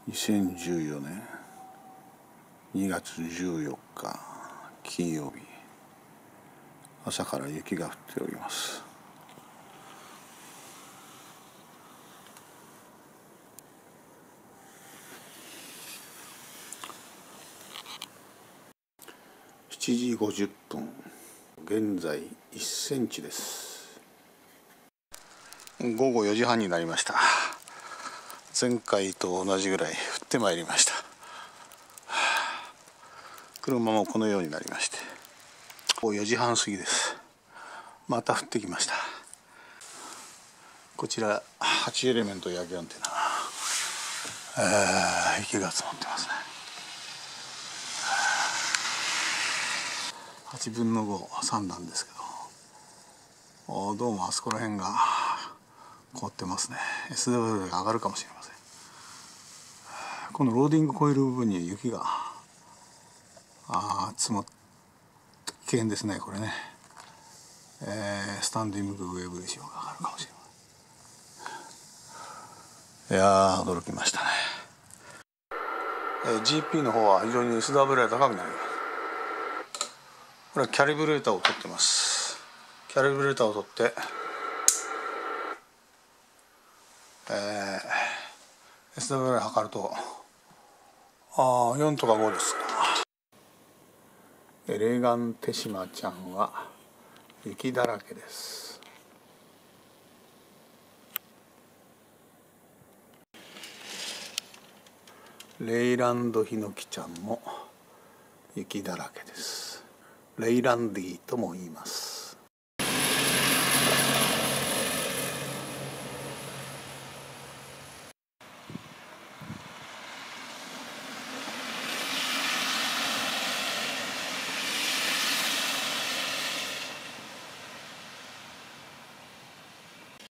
2014年2月14日金曜日、朝から雪が降っております。7時50分、現在1センチです。午後4時半になりました。前回と同じぐらい降ってまいりました。車もこのようになりまして、4時半過ぎです。また降ってきました。こちら8エレメント焼きアンテナ、雪が積もってますね。8分の5、3なんですけど、どうもあそこら辺が凍ってますね。SW が上がるかもしれません。このローディングコイル部分に雪が積もって危険ですね、これね。スタンディングウェーブレシオが上がるかもしれません。いやー、驚きましたね。GP の方は非常に SW が高くなります。これはキャリブレーターを取ってます。キャリブレーターを取って、SW 測ると4とか5です。エレガンテシマちゃんは雪だらけです。レイランドヒノキちゃんも雪だらけです。レイランディとも言います。